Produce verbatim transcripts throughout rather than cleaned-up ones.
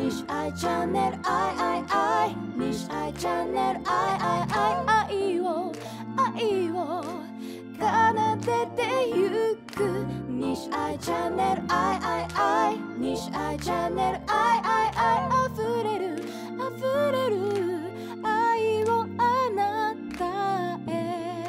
西愛チャンネル愛愛愛西愛チャンネル愛愛愛愛を愛を奏でてゆく西愛チャンネル愛愛愛西愛チャンネル愛愛愛溢れる溢れる愛をあなたへ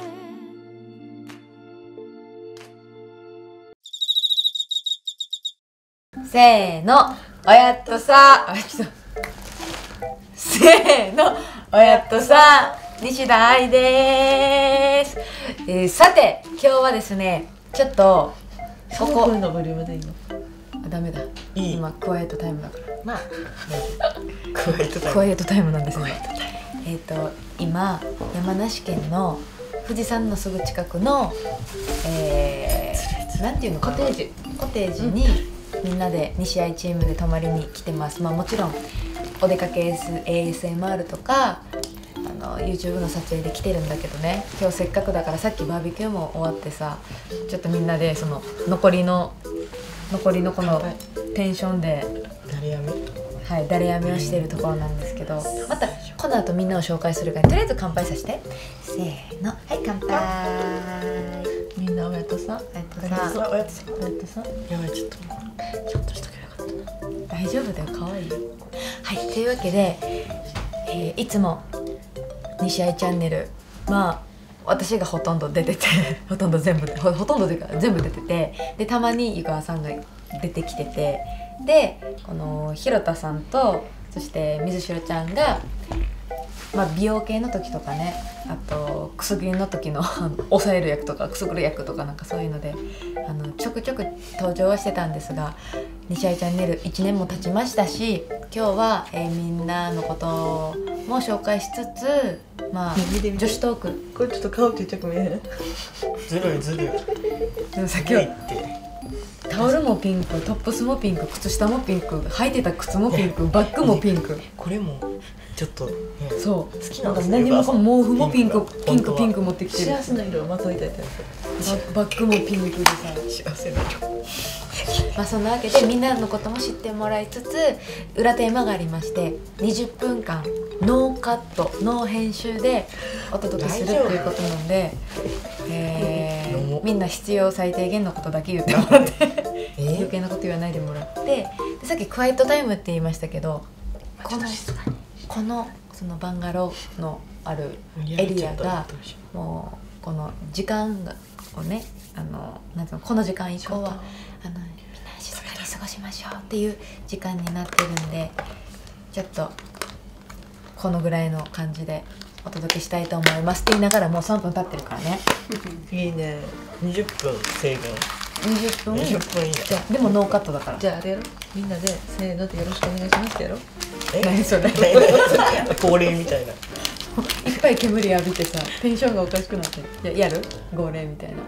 せーのおやっとさあちょっとせーのおやっとさ西田愛でーす、えー、さて今日はですねちょっとここ声のボリュームでいいの？ あダメだいい今クワイエットタイムだからまあクワイエットタイムクワイエットタイムなんですねえっと今山梨県の富士山のすぐ近くのえー、なんていうのかなコテージコテージに、うん、みんなで西愛チームで泊まりに来てます。まあもちろんお出かけ エーエスエムアール とかあの YouTube の撮影で来てるんだけどね、今日せっかくだからさっきバーベキューも終わってさちょっとみんなでその残りの残りのこのテンションで誰やめはい誰やめをしているところなんですけど、またこの後みんなを紹介するからとりあえず乾杯させて。せーのはい乾杯。 みんなおやっとさおやっとさおやっとさおやっとさやばいちょっとちょっとしとけばよかった。 大丈夫だよ可愛いよ。はいというわけで、えー、いつも西愛チャンネルまあ私がほとんど出ててほとんど全部 ほ, ほとんどというか全部出ててでたまに湯川さんが出てきててでこの広田さんとそして水城ちゃんが、まあ、美容系の時とかねあとくすぐりの時の抑える役とかくすぐる役とかなんかそういうのであのちょくちょく登場はしてたんですが西愛チャンネルいちねんも経ちましたし今日は、えー、みんなのことも紹介しつつまあ女子トークこれちょっと顔ちっちゃく見えへんずるいずるいでもさ今日タオルもピンクトップスもピンク靴下もピンク履いてた靴もピンクバッグもピンクこれもちょっと、ね、 そう好きなんですね何もこの毛布もピンクピンクピンク持ってきてる幸せな色をまといたいってバッグもピンクでさ幸せな色まあそんなわけでみんなのことも知ってもらいつつ裏テーマがありましてにじゅっぷんかんノーカットノー編集でお届けするということなんで、えー、みんな必要最低限のことだけ言ってもらって余計なこと言わないでもらってでさっきクワイエットタイムって言いましたけどこのこのそのバンガローのあるエリアがもうこの時間をねあのなんていうのこの時間以降はあのみんな静かに過ごしましょうっていう時間になってるんでちょっとこのぐらいの感じでお届けしたいと思いますって言いながらもうさんぷん経ってるからねいいねにじゅっぷん制限にじゅっぷんにじゅっぷん以内でもノーカットだからじゃああれやろみんなでせーのでよろしくお願いしますってやろえ何それ恒例みたいないっぱい煙浴びてさテンションがおかしくなってややる号令みたいな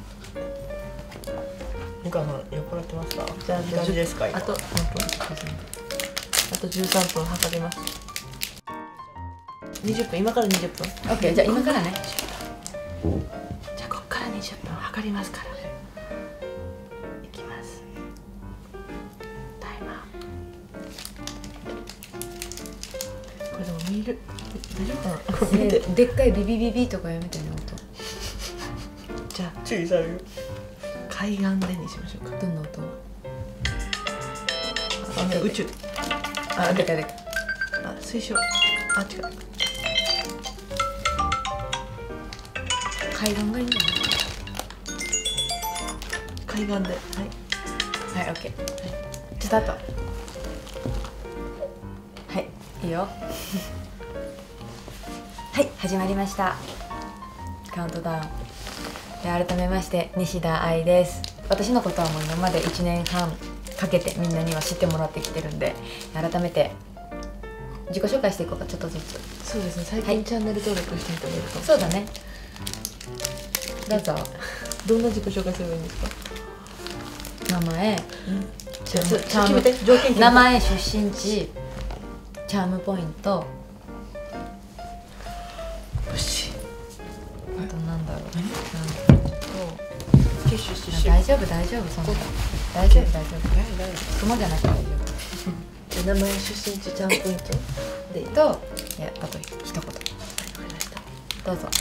ゆかさん酔っ払ってますかじゃあ大丈夫ですかあと何分あとじゅうさんぷん測りますにじゅっぷん今からにじゅっぷん OK じゃあ今からねじゃあこっからにじゅっぷん測りますからいきますタイマーこれでも見る大丈夫かな見てでっかいビビビビとかやめてね音じゃあ注意される海岸でにしましょうかどんな音あ宇宙あでかいでかいあ水晶あ違う海岸がいいんだね海岸ではいはい OK スタートはいいいよはい始まりましたカウントダウンで改めまして西田愛です。私のことはもう今までいちねんはんかけてみんなには知ってもらってきてるんで改めて自己紹介していこうかちょっとずつ。 そうですね最近、はい、チャンネル登録していただいたそうだねどうぞどんな自己紹介すればいいんですか名前、うん、チャームチャーム条件名前出身地チャームポイントよしあとなんだろう九州出身大丈夫大丈夫そんな大丈夫大丈夫雲じゃなくて大丈夫名前出身地チャームポイントでと、いやあと一言。 わかりました。 どうぞ。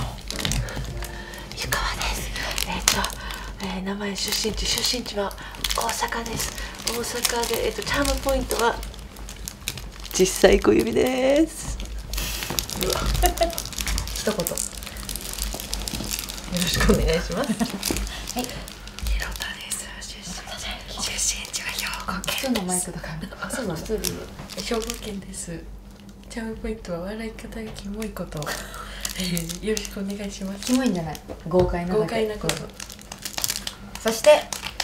湯川です。えっと、えー、名前出身地出身地は大阪です。大阪でえっとチャームポイントは小さい小指です。うわ一言。 よろしくお願いします。 はい。 ひろたです。出身出身地は兵庫普通のマイクだから。 あ、そうなんだ。兵庫県です。チャームポイントは笑い方がキモいこと。えー、よろしくお願いします。 キモいんじゃない。豪快なだけ。 豪快なこと。 そして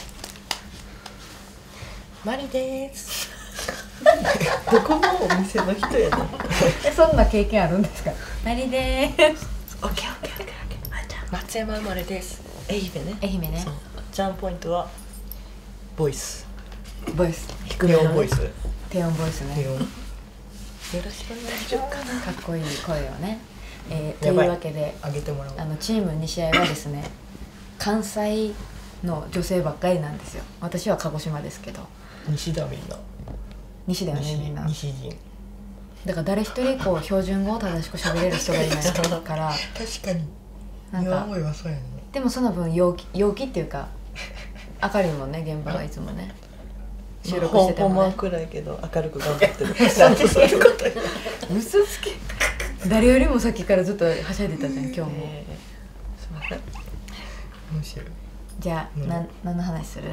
マリです。どこのお店の人やねん。 え、そんな経験あるんですか。マリでーす。 オッケーオッケーオッケーオッケー。あ、じゃあ松山生まれです。愛媛ね。 愛媛ね。 チャームポイントはボイス。 ボイス。 低音ボイス。 低音ボイスね。 低音。 よろしくお願いしようかな。 かっこいい声をね。えー、というわけで、 あげてもらおう。 あのチーム西合はですね、関西の女性ばっかりなんですよ。私は鹿児島ですけど。 西だみんな。 西だよねみんな。 西人。 だから誰一人こう標準語を正しく喋れる人がいないから確かに。 なんかはそうやね。 でもその分陽気陽気っていうか明るいもんね現場はいつもね。収録しててもね。 ほんまは暗いけど明るく頑張ってる。 なんでそういうことや。 嘘つけ。誰よりもさっきからずっとはしゃいでたじゃん今日も。 えー、すみません。 面白い。 じゃあ、 うん、 な何の話する？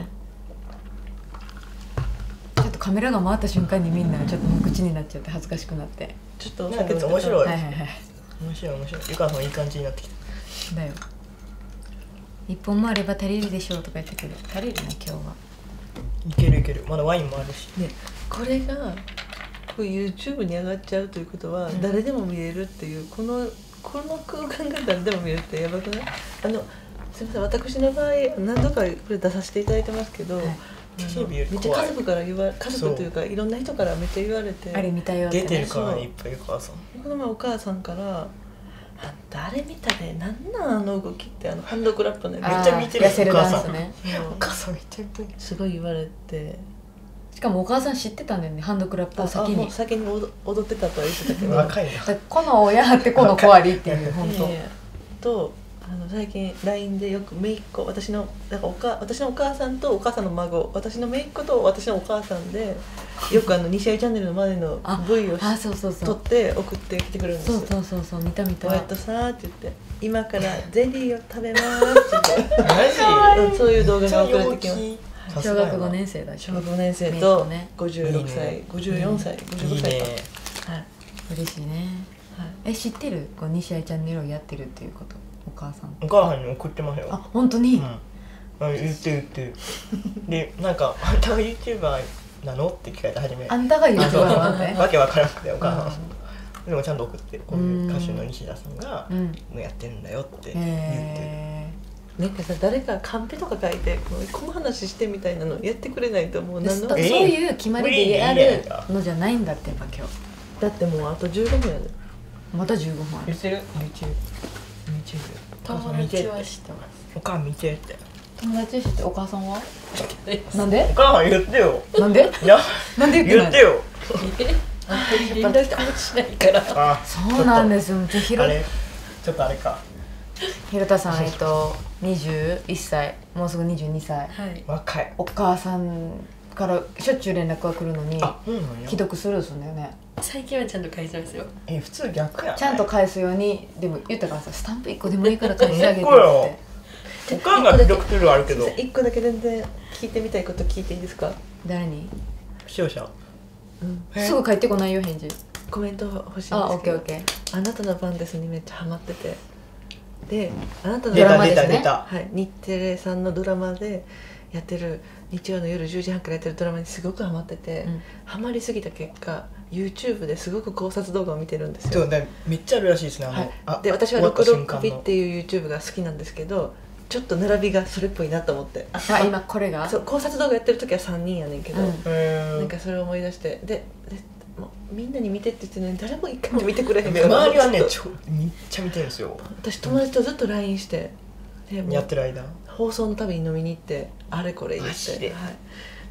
ちょっとカメラが回った瞬間にみんなちょっと無口になっちゃって恥ずかしくなって。 ちょっとなんか面白い。 はいはいはい。 面白い面白い。ゆかさんいい感じになってきた。 だよ。一本もあれば足りるでしょうとか言ってくる。足りるね今日は。 いけるいける。まだワインもあるし。 ね、これがこう YouTube に上がっちゃうということは、うん、誰でも見れるっていうこのこの空間が誰でも見れるってやばくない？あのすみません、私の場合何度かこれ出させていただいてますけど、はい、めっちゃ家族から言わ家族というかいろんな人からめっちゃ言われて、 あれ見たよって、ね、 出てるからいっぱいお母さん。 この前お母さんからあんたあれ見たで、なんなんあの動きってあのハンドクラップね、 めっちゃ見てる痩せるダンスね。 お母さんめっちゃ見てる。 すごい言われて。 しかもお母さん知ってたんだよねハンドクラップを先に。 先に踊ってたとは言ってたけど。 若いな。 この親ってこの子ありっていう本当。 とあの最近 ライン でよく姪っ子私のなんかおか私のお母さんとお母さんの孫私の姪っ子と私のお母さんでよくあの西合チャンネルの前の ブイ をあそうそうそう撮って送ってきてくれるんですよ。 そうそうそうそう見た見た。 こうやってさーって言って今からゼリーを食べますって言ってマジそういう動画が送られてきます。 小学ごねん生だ小学ごねん生とごじゅうろくさい、 いいね、 ごじゅうよんさい、ごじゅうごさいか。はい、 嬉しいね。はい、え知ってるこう西合チャンネルをやってるっていうことお母さん。 お母さんに送ってますよ。 あ本当に。 うん、あ言って言ってでなんかあんたは YouTuber なのって聞かれて初め。 あんたが YouTuber なのね。 わけわからなくてお母さん。でもちゃんと送ってこういう歌手の西田さんがもうやってるんだよって言ってる。 なんかさ誰かカンペとか書いてこの話してみたいなのやってくれないともう何のそういう決まりでやるのじゃないんだってやっぱ今日だってもうあとじゅうごふんやでまたじゅうごふんある。 言ってる YouTube 友達は知ってます。 お母さん見てって友達知ってお母さんはなんでお母さん言ってよなんでいやなんで言ってよあんまり連絡もしないからあそうなんですよ。ちょあれちょっとあれかひろたさんえっとにじゅういっさいもうすぐにじゅうにさい、 はい、 若い。 お母さんからしょっちゅう連絡が来るのに既読スルーするんだよね。 最近はちゃんと返しますよ。 え普通逆やん。 ちゃんと返すようにでも言ったからさスタンプいっこでもいいから返してあげてって。 おかんが既読スルーあるけどいっこだけ全然聞いてみたいこと聞いていいですか？ 誰に？ 視聴者、 うん、すぐ返ってこないよ返事。 コメント欲しいんですけど。あ、 オッケーオッケー。 あなたの番ですにめっちゃハマっててであなたのドラマですね。 はい、 日テレさんのドラマでやってる日曜の夜じゅうじはんからやってるドラマにすごくハマってて、うん、ハマりすぎた結果 YouTube ですごく考察動画を見てるんですよ。 そうね、めっちゃあるらしいですね。 はい、あで私はろくろっ首っていう YouTube が好きなんですけどちょっと並びがそれっぽいなと思ってあ今これがそう考察動画やってる時はさんにんやねんけど、うん、 なんかそれを思い出してででもうみんなに見てって言ってるのに誰も一回も見てくれへんから周りはねちょめっちゃ見てるんですよ。 私友達とずっと ライン してでもやってる間放送のたびに飲みに行ってあれこれ言って、 マジで、 はい、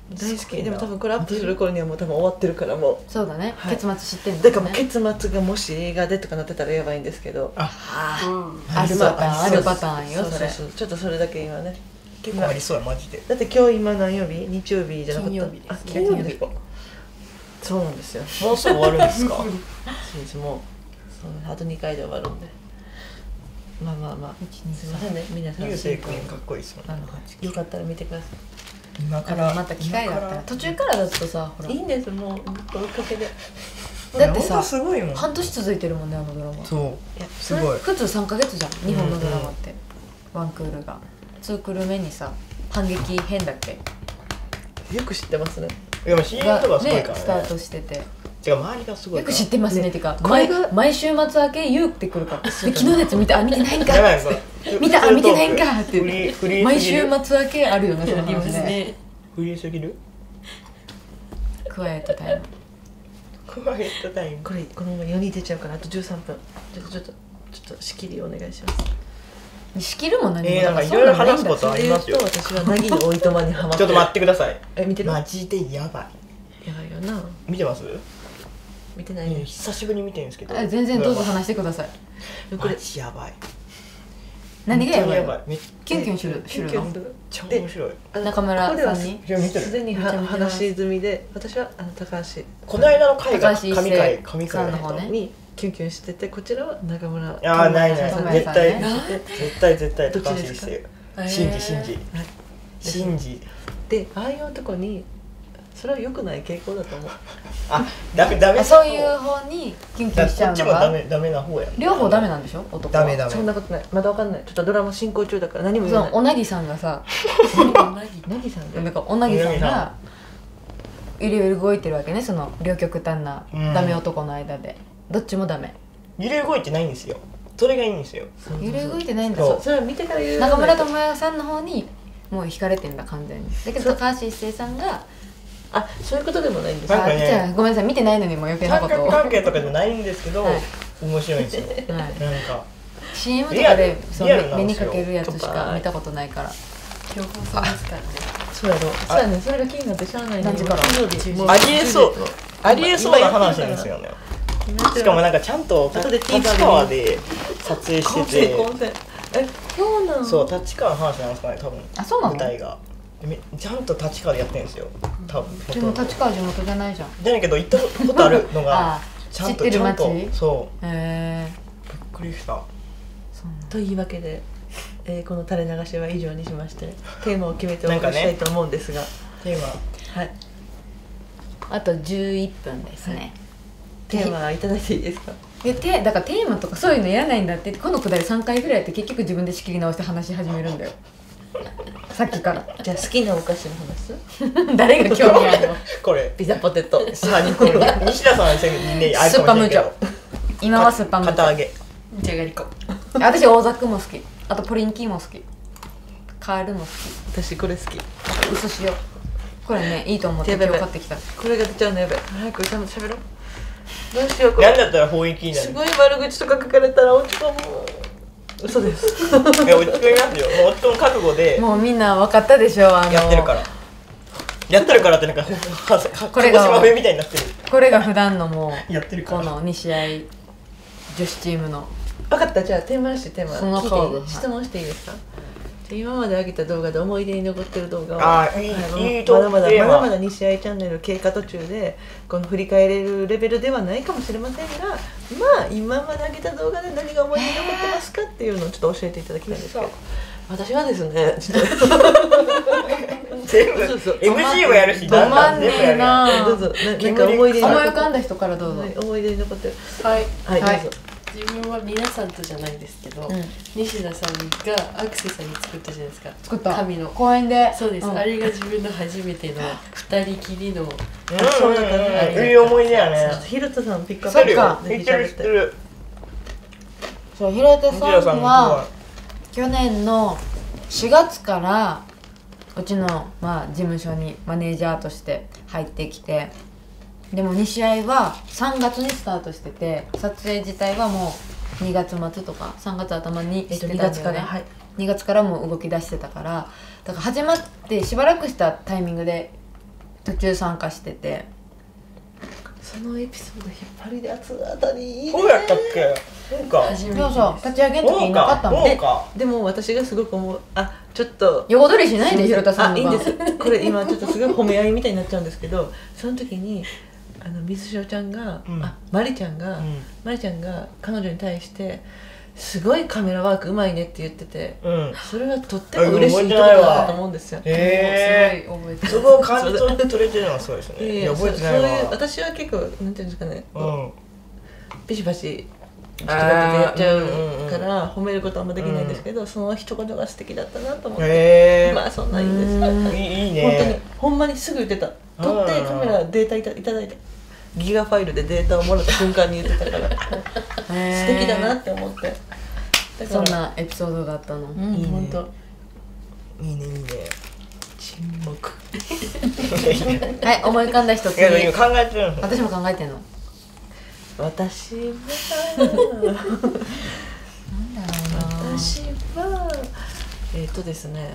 大好き。でも多分これアップする頃にはもう多分終わってるからもう。 そうだね、 はい結末知ってんのだからもう結末がもし映画でとかなってたらやばいんですけど、 ああるパターン、あるパターンよそれ。 そうそうそう、ちょっとそれだけ今ね。 結構ありそうやマジで。 だって今日今何曜日？日曜日じゃなかった。 金曜日ですあ、金曜日ですか。そうなんですよ。 もうすぐ終わるんですか？ そうですもうそうあとにかいで終わるんで。まあまあまあ。すみませんね皆さん。 ゆうせいくんかっこいいですよね。 よかったら見てくださ今からまた機会があったら途中からだとさほらい。いいんですもうこのかけで。 だってさほんとすごいもん。 半年続いてるもんねあのドラマ。 そういやすごい。 普通さんかげつじゃん日本のドラマって、ワンクールがツークール目にさ反撃編だっけよく知ってますね。 でも シーエム とがかすごいからね。 ねスタートしてて、 違う周りがすごいから。 よく知ってますねってかこれが毎毎週末明け言うってくるから、で昨日のやつ見たあ見てないんかやばいこれ見たあ見てないんかってフリーフリー毎週すぎる末明けあるよねそのあります話ね。 ね。 フリーすぎる？ クワイエットタイム。 クワイエットタイム。 これこのままよにん出ちゃうからあとじゅうさんぷん。ちょっとちょっとちょっと仕切りお願いします。 仕切るも何もえーなんかだらいろいろ話すそんなんないんだことありますよそれ言うと私は凪のおいとまにハマってちょっと待ってください。 え見てる？ マジでやばい。 やばいよな。 見てます？ 見てないね。 久しぶりに見てるんですけど。 あ全然どうぞ話してください。 これマジやばい。 何がやばいの本当にやばい。めっキュンキュンするするのちゃ面白い。 あの中村ここではさんにいや見てるすでには話済みで私はあの高橋この間の回が高橋一神回生神回だったさんの方ねにキュンキュンしててこちらは中村いやーないない友也絶対さんね絶対絶対どっち高橋一ですか生信じ信じはい信じでああいう男にそれは良くない傾向だと思う。 あダメダメあそういう方にキュンキュンしちこっちもダゃうのがメダメな方やん両方ダメなんでしょ男はダメダメそんなことないまだわかんないちょっとドラマ進行中だから何もそ言えない。 のおなぎさんがさ凪さんでなんかおなぎさんおなぎさがいろいろ動いてるわけねその両極端なうんダメ男の間でどっちもダメ揺れ動いてないんですよそれがいいんですよ揺れ動いてないんだそうそうそれは見てから言う中村智也さんの方にもう惹かれてんだ完全にだけど高橋一生さんがあそういうことでもないんですなんかねあじゃあごめんなさい見てないのにもう余計な三ことを、 角関係とかじゃないんですけど、 はい面白いんですよはい、 なんかシーエム とかでそうリアルなん目にですよかけるやつしか見たことないから標本さんですからね。 そうやろそうやねそれが気になってしゃあないね何時から金曜日もうありえそう今ありえそうな話なんですよねしかもなんかちゃんと後で立川で撮影混してて戦混戦えそうなんそう立川の話なんですかね多分あそうなの舞台がでめちゃんと立川でやってるんですよ多分でも立川地元じゃないじゃんじゃないけど行ったことあるのがあちゃん知ってるとちゃんと街そうへえびっくりしたというわけで、えーこの垂れ流しは以上にしましてテーマを決めておなんかね送りしたいと思うんですが、 テーマはいあとじゅういっぷんですね、 テーマいただいていいですか？ でてだからテーマとかそういうのいらないんだってこのくだりさんかいぐらいやって結局自分で仕切り直して話し始めるんだよさっきからじゃあ好きなお菓子の話誰が興味あるのこれピザポテトさあこれ西田さんはねあるスーパームーチョかもしれんけど今はスーパームーチョ片揚げじゃがりこ。 私大ザックも好きあとポリンキーも好きカールも好き私これ好きあと薄塩これねいいと思って今やばいやばい日買ってきたこれが出ちゃうのやばい早くちゃんと喋ろうどうしようこれなんだったら雰囲気になるすごい悪口とか書かれたら落ち込む嘘ですいや落ち込みますよもう夫の覚悟でもうみんな分かったでしょあのやってるからやってるからってなんかははこれが鹿児島弁みたいになってるこれが普段のもうやってるからこのに試合女子チームの分かったじゃあテーマらしいテーマその顔聞いていい質問していいですか？じゃあ今まで上げた動画で思い出に残ってる動画をあーいいはいいいとまだまだテーマまだまだに試合チャンネル経過途中でこの振り返れるレベルではないかもしれませんがまあ今まで上げた動画で何が思い出に残ってますかっていうのをちょっと教えていただきたいんですけど私はですねちょっ全部そうそうエムシー もやるしどだんだまんねん全部やるえなとどうぞななんか思い出に思い残っ浮かんだ人からどうぞ、 はい思い出に残ってるはい。 はい、 はいどうぞ自分は皆さんとじゃないんですけど、 うん西田さんがアクセサリー作ったじゃないですか。 作った紙の。 公園でそうです、 んあれが自分の初めての二人きりの。 うんそうだったねうんいい思い出やねひろたさんピックアップそっか知ってる知ってるそう平手西田さんもさんは去年のしがつからうちの、まあ、事務所にマネージャーとして入ってきてでもに試合はさんがつにスタートしてて撮影自体はもうにがつ末とかさんがつ頭にえっとにがつから、 はいにがつからもう動き出してたからだから始まってしばらくしたタイミングで途中参加してて、 そのエピソード引っ張りで熱あたりいいね。 そうやったっけ。そうか。 そうそう立ち上げの時いなかったもんね。 そうか。 でも私がすごく思う、あちょっと横取りしないでひろたさんのが。 あいいんです。これ今ちょっとすごい褒め合いみたいになっちゃうんですけど、その時にあの水潮ちゃんが、 うん、 あまりちゃんが、 うん、 まりちゃんが彼女に対してすごいカメラワークうまいねって言ってて、 うん、 それはとっても嬉しいことだと思うんですよ。 えー、すごい覚えてる。そこを感じ取れてるのはそうですね。いや覚えてないわ。そういう私は結構なんていうんですかね、 うん、 ビシバシ一言でやっちゃうから褒めることはあんまできないんですけど、うん、その一言が素敵だったなと思って、えー、まあそんないいんです。 いいね。 本当にほんまにすぐ言ってた。撮ってカメラデータいた、いただいてギガファイルでデータをもらった瞬間に言ってたから素敵だなって思って。 そんなエピソードがあったの。 うん、いいね。本当。 いいねいいね。 沈黙。 はい思い浮かんだ人。 いや今考えてるの。 私も考えてんの。 私はなんだろうな。 私はえっとですね。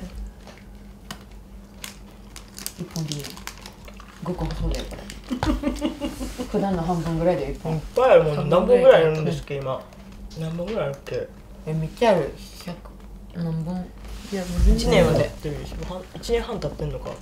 一本でいい。ごこ細でいいから。普段の半分ぐらいで一本。 いっぱいあるもん。何本ぐらいあるんですっけ今。何本ぐらいあるっけ。 えめっちゃある。ひゃく何本。 いやもう全然いちねんは経ってるでしょ。いちねんはん経ってんのか。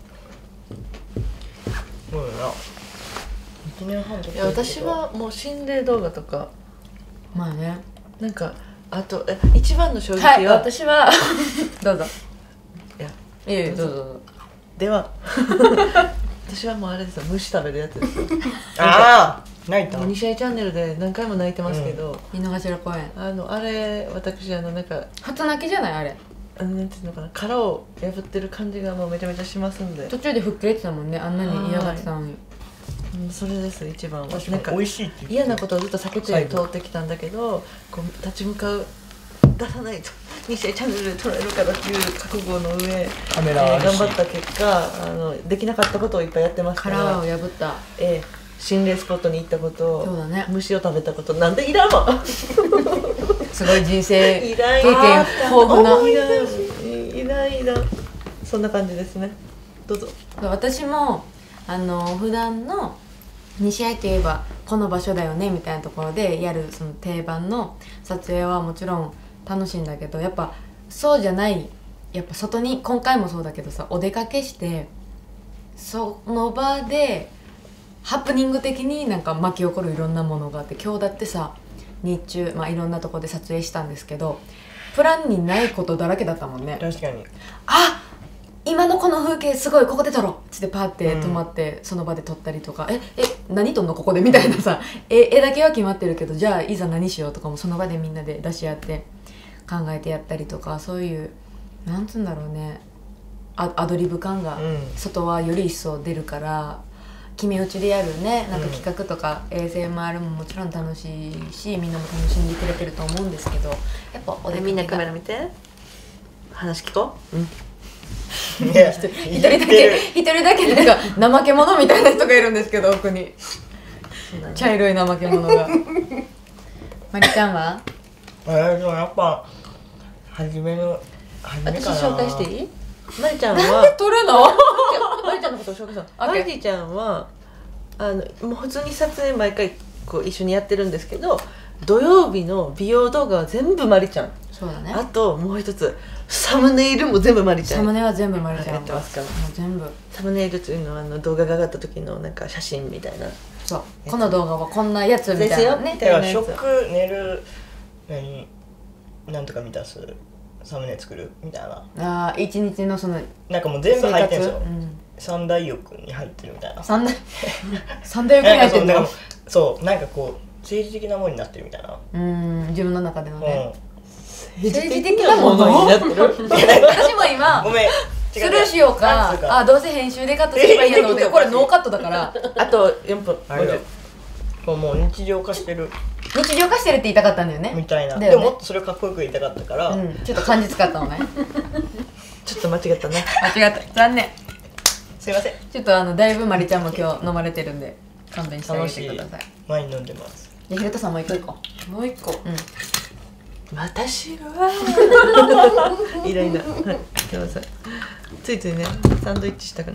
そうだな。いちねんはん経ってる。 いや私はもう心霊動画とか、 まあね。 なんかあとえ一番の衝撃は、 はい、私はどうぞ。 いやいやいやどうぞどうぞ。 では私はもうあれですよ、虫食べるやつですよ。 ああ泣いた。 西愛チャンネルで何回も泣いてますけど、 井の頭公園。 あのあれ私あのなんか初泣きじゃないあれ。 あのなんていうのかな、殻を破ってる感じがもうめちゃめちゃしますんで。 途中で吹っ切れてたもんね、あんなに嫌がってたのに。 うん、それです一番は。 なんか美味しいって言って嫌なことをずっと避けて通ってきたんだけど、こう立ち向かう、出さないと西愛チャンネルで撮られるからっていう覚悟の上カメラ、 えー、頑張った結果あのできなかったことをいっぱいやってますから。 殻を破った、 えー、心霊スポットに行ったこと、 そうだね、 虫を食べたこと、なんでいらんわすごい人生経いらん験豊富な。 いらんいらんいらん、そんな感じですね。どうぞ。 私もあの普段の西愛といえばこの場所だよねみたいなところでやるその定番の撮影はもちろん楽しいんだけど、やっぱそうじゃない、やっぱ外に今回もそうだけどさ、お出かけしてその場でハプニング的になんか巻き起こるいろんなものがあって、今日だってさ日中、まあ、いろんなところで撮影したんですけど、プランにないことだらけだったもんね。 確かに。 あ、今のこの風景すごい、ここで撮ろうっつってパーって止まって、うん、その場で撮ったりとか、ええ何撮んのここでみたいなさ、絵だけは決まってるけど、じゃあいざ何しようとかもその場でみんなで出し合って考えてやったりとか、そういうなんつうんだろうね、ア, アドリブ感が外はより一層出るから、決め打ちでやるね、なんか企画とか エーエスエムアール ももちろん楽しいし、みんなも楽しんでくれてると思うんですけど、やっぱお出みんなカメラ見て話聞こう。うん。 一人だけ一人だけなんか怠け者みたいな人がいるんですけど、奥に茶色い怠け者が。まりちゃんは？ えー、でもやっぱ初めの初めかな。 私紹介していい？まりちゃんはなんで撮るの？ まりちゃんのことを紹介した。まりちゃんはあのもう普通に撮影毎回こう一緒にやってるんですけど、土曜日の美容動画は全部まりちゃん。 そうだね。 あともう一つサムネイルも全部まりちゃん。 サムネは全部まりちゃんやってますから。 もう全部。 サムネイルというのはあの動画が上がった時のなんか写真みたいな。 そう。この動画はこんなやつみたいなね。 だから食寝る何なんとか満たすサムネ作るみたいな。 ああ、一日のそのなんかもう全部入ってるんですよ。 うん、 三大欲に入ってるみたいな。 三大三大欲に入ってるの。 そうなんかこう政治的なものになってるみたいな。 うん、自分の中でのね。 うん、政治的なものになってる。 私も今ごめん。 スルーしようか。あ、どうせ編集でカットすればいいやので、これノーカットだから。 あとよんぷん。 もうもう日常化してる。 日常化してるって言いたかったんだよね。 みたいな。でももっとそれをかっこよく言いたかったから。 ちょっと漢字使ったのね。 ちょっと間違ったね。 間違った。残念。 すいません。 ちょっとあのだいぶまりちゃんも今日飲まれてるんで勘弁してあげてください。 ワイン飲んでます。 じゃあひろたさんもう一個いこう。もう一個。うん。私はイライラ。はい。ください。ついついねサンドイッチしたくなった。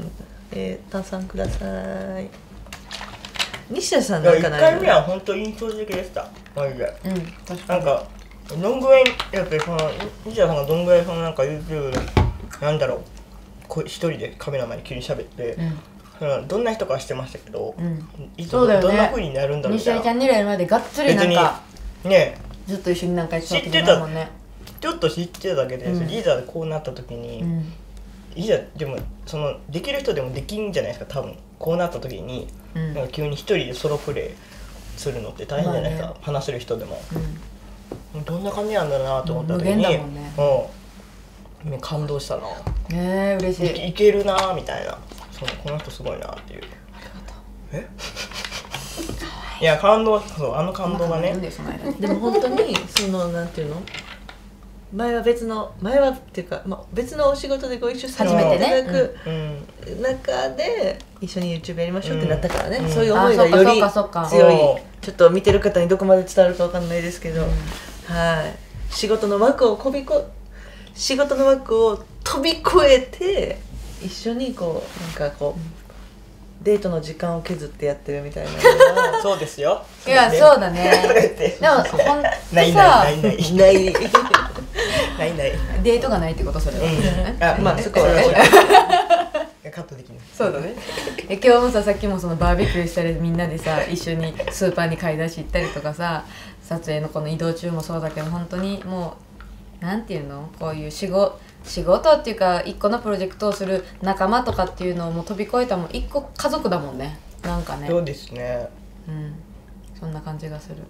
えー、炭酸ください。西田さんいやなんかないいっかいめは本当印象的でしたマジで。 うん確かになんかどんぐらいやっぱりその西田さんがどんぐらいそのなんか YouTube でなんだろうこう一人でカメラ前に急に喋って、 うんそのどんな人かはしてましたけど、 うん、 いつそうだよねどんな風になるんだろうみたいな。 西井チャンネルやるまでがっつりなんかねずっと一緒になんかやってたわけじゃないもんね。 ちょっと知ってただけで、 うんいざこうなった時に、 うん、 いざでもそのできる人でもできんじゃないですか多分。こうなった時に、 うん、 なんか急に一人でソロプレイするのって大変じゃないですか、 まあね、 話せる人でも、 うん、 どんな感じなんだろうなと思った時に、 無限だもんね、 うん、感動したな。 ねえ嬉しい。 い, いけるなみたいな。そうこの人すごいなっていう。えいや感動、そうあの感動がね。 でも本当にそのなんていうの前は別の前はっていうか、まあ、別のお仕事でご一緒させていただく中で一緒に YouTube やりましょうってなったからね、うん、そういう思いがより強い。ちょっと見てる方にどこまで伝わるかわかんないですけど、うん、はい仕事の枠を飛びこ仕事の枠を飛び越えて一緒にこうなんかこう、うんデートの時間を削ってやってるみたいなのがそうですよ。 いやそうだね。でもほんとさないないないないないないないデートがないってことそれは。 あまあそこはカットできない。 そうだね。え今日もささっきもそのバーベキューしたりみんなでさ一緒にスーパーに買い出し行ったりとかさ撮影のこの移動中もそうだけど本当にもうなんていうのこういう仕事仕事っていうか一個のプロジェクトをする仲間とかっていうのをもう飛び越えたもん一個家族だもんねなんかね。 そうですね。 うんそんな感じがする。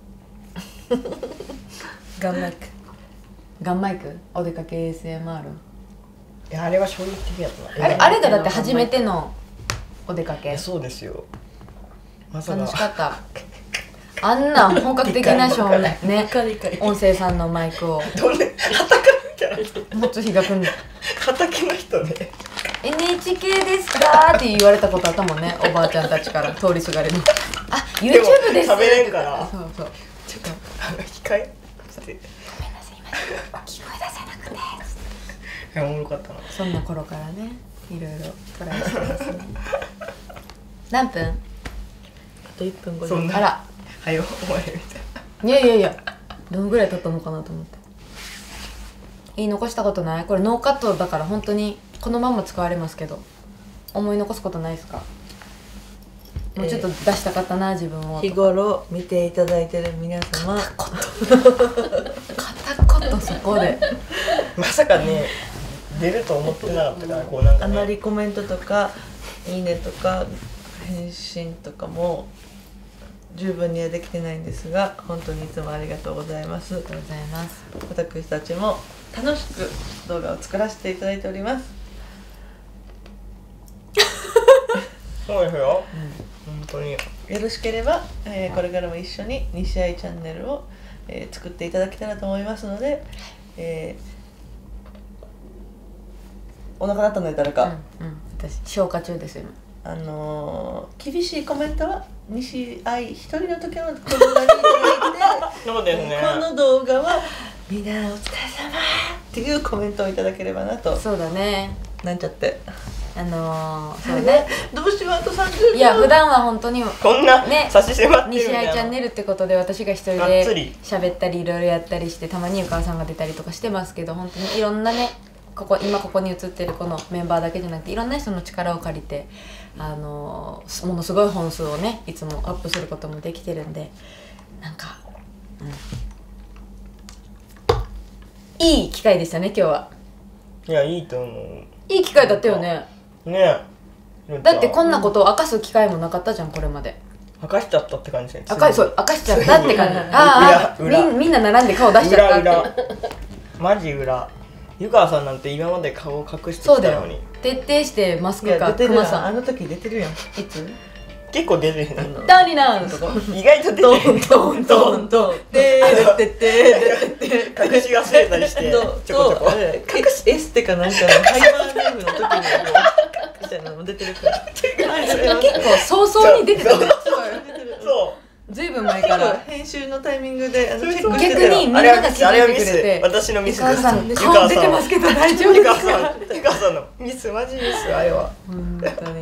ガンマイクガンマイクお出かけ エーエスエムアール。 いやあれは衝撃的だったな。 あれあれがだって初めてのお出かけ。 そうですよ。まさか楽しかった。あんな本格的な照明ね音声さんのマイクをどんな畑もっと日が来んで畑の人ねエヌエイチケー ですかって言われたことあったもんねおばあちゃんたちから通りすがりのあ YouTube です食べれんからそうそうちょっとあの控えしてごめんなさい今聞こえ出せなくていやおもろかったな。 そんな頃からねいろいろトライしてますね。何分？ あといっぷんごじゅう。 あらはよ終われみたいいやいやいやどのぐらい経ったのかなと思って。言い残したことない？これノーカットだから本当にこのまま使われますけど思い残すことないですか？もうちょっと出したかったな、えー、自分を。 日頃見ていただいてる皆様片言そこでまさかね出ると思ってなかったからこうなんか、ね、 あまりコメントとかいいねとか返信とかも十分にはできてないんですが本当にいつもありがとうございます。 ありがとうございます。 私たちも楽しく動画を作らせていただいております。 そうですよ、うん、本当によろしければ、えー、これからも一緒に西愛チャンネルを、えー、作っていただけたらと思いますので、えー、お腹鳴ったのやったらか、 うんうん、私消化中ですよ今。あのー、厳しいコメントは西愛一人の時の動画にいただいてそうですね、 この動画はみんなお疲れ様っていうコメントをいただければなと。 そうだねなんちゃってあのー、そうねどうしようあとさんじゅうびょう。 いや普段は本当にこんなね差し迫ってるみ西たいな愛チャンネルってことで私が一人で喋ったりいろいろやったりしてたまに湯川さんが出たりとかしてますけど本当にいろんなねここ今ここに映ってるこのメンバーだけじゃなくていろんな人の力を借りてあのー、ものすごい本数をねいつもアップすることもできてるんでなんか、うん、いい機会でしたね今日は。 いやいいと思う。 いい機会だったよね。 ねえだってこんなことを明かす機会もなかったじゃんこれまで。 明かしちゃったって感じですね。 明かそう明かしちゃったって感じ。ああみみんな並んで顔出しちゃったって。 裏裏マジ裏。湯川さんなんて今まで顔を隠してきたのに。 徹底してマスクかクマさん。 あの時出てるやん。いつ？ 結構出てるね。 ダーニナーのとこ。 意外と出てる。 トントントントン。でーでってって隠しが増えたりしてちょこちょこ。 隠しエステかなんかのハイパーネームの時にみたいなのも出てるから。 結構早々に出てたね。 そう。 ずいぶん前から編集のタイミングであのチェック逆してたよ。 にみんなが気づいてくれて。 私のミスです。 湯川さん顔出てますけど大丈夫ですか？ 湯川さんのミスマジミスあれは。 本当に。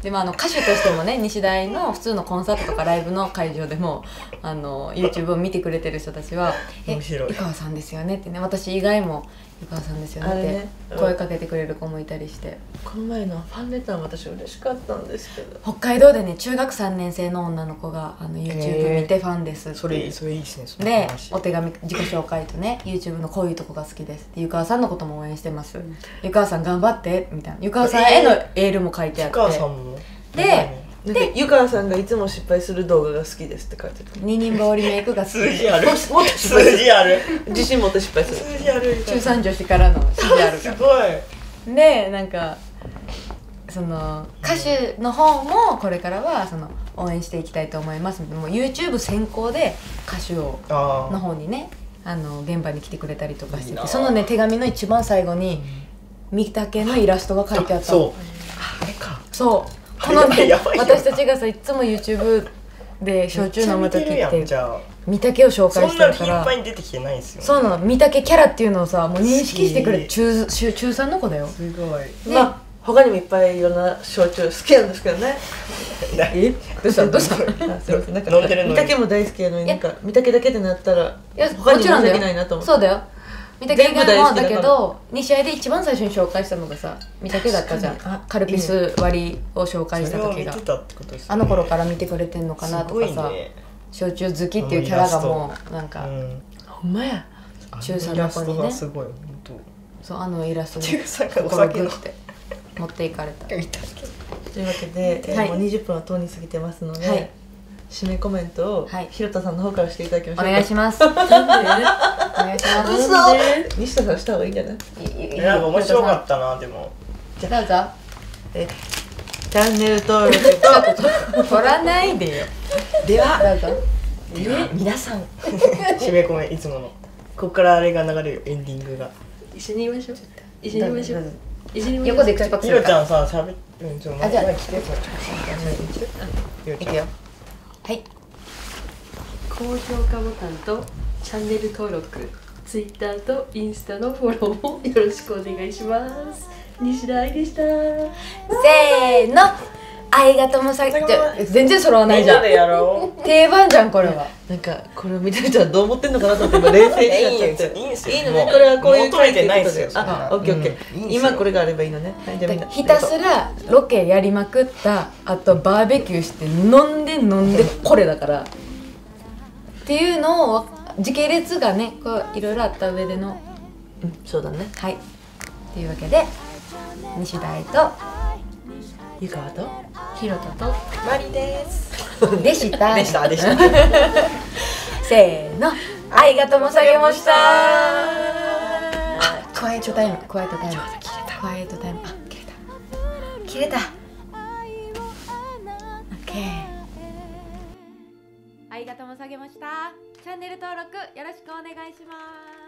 でもあの歌手としてもね、西大の普通のコンサートとかライブの会場でもあの YouTube を見てくれてる人たちは「え、湯川さんですよね」ってね、私以外も「湯川さんですよね」って声かけてくれる子もいたりして、 この前のファンレターも私嬉しかったんですけど、 北海道でね中学さんねん生の女の子があの YouTube 見てファンですって、 それそれいいですね。そので話お手紙自己紹介とね YouTube のこういうとこが好きですって、湯川さんのことも応援してます、湯川さん頑張ってみたいな、湯川さんへのエールも書いてあって、 湯川さんもでなんか湯川さんがいつも失敗する動画が好きですって書いてた。 二人羽織メイクが好き数字あるもっと失敗する数字ある自信持って失敗する。 数字ある中三女子からの指示あるかすらごい。 でなんかその歌手の方もこれからはその応援していきたいと思います。もう YouTube 先行で歌手をあの方にねあの現場に来てくれたりとかしてて、 いいなそのね手紙の一番最後に三竹のイラストが書いてあったの。 そうあれか。 そうこのねやばいよ私たちがさいつも YouTube で焼酎飲む時めっちゃ見てるやってんじゃあ三竹を紹介そんな頻してるから、 繁に出てきてないんですよ。 そうなの、三竹キャラっていうのをさもう認識してくれる好中中中さんの子だよ。 すごい。 ねまあ他にもいっぱいいろんな焼酎好きなんですけどね。 えどうしたどうしたあすいません、なんか飲んでるのに三竹も大好きやのになんか三竹だけでなったらいや他に申しもちろんだよ訳ないなと思って。 そうだよ三竹以外も全部大好きだからだけどに試合で一番最初に紹介したのがさ三竹だったじゃん。 確かにあカルピス割りを紹介しそれをた時が見てたってことですね。 あの頃から見てくれてんのかなとすごいかさ、 ね。 焼酎好きっていうキャラがもうなんか、 うん。 ほんまや。 中さんイラスの子にねトがすごい本当。 そうあのイラストに中さんがお心酒のグッて持っていかれた。 見たけというわけで、えーはいもうにじゅっぷんはとうに過ぎてますので、 はい締めコメントを、 はいひろたさんの方からしていただきましょうか。 お願いしますお願いします嘘西田さんした方がいいんじゃない？ いいど。なんか面白かったなでも。 どうぞえチャンネル登録と取らないでよではどうぞでは皆さん締め込めいつものここからあれが流れるエンディングが。 一緒に言いましょう。一緒に言いましょう。一緒に言いましょう。 横で口パクするかひろちゃんさしゃべうんちょっとあじゃあ前来てそれひろちゃんいくよはい高評価ボタンとチャンネル登録、ツイッターとインスタのフォローもよろしくお願いします。西田愛でした。 せーの愛がともさじゃ全然揃わないじゃんみんなでやろう。 定番じゃんこれはなんかこれを見てる人はどう思ってんのかなと思って今冷静になっちゃって。 いいんすよいいのね、これはこういう求めてないっすよ回っていうことであ、オッケーオッケー、 うんいいんすよ今これがあればいいのね。はい、じゃあみんなひたすらロケやりまくったあとバーベキューして飲んで飲んでこれだからっていうのを時系列がねこういろいろあった上でのうんそうだね。 はいというわけで西大と湯川とひろたとマリですでしたでしたでしたせーの愛がともさげましたあクワイエットタイムクワイエットタイムクワイエットタイムあ切れた切れたオッケー愛がともさげましたチャンネル登録よろしくお願いします。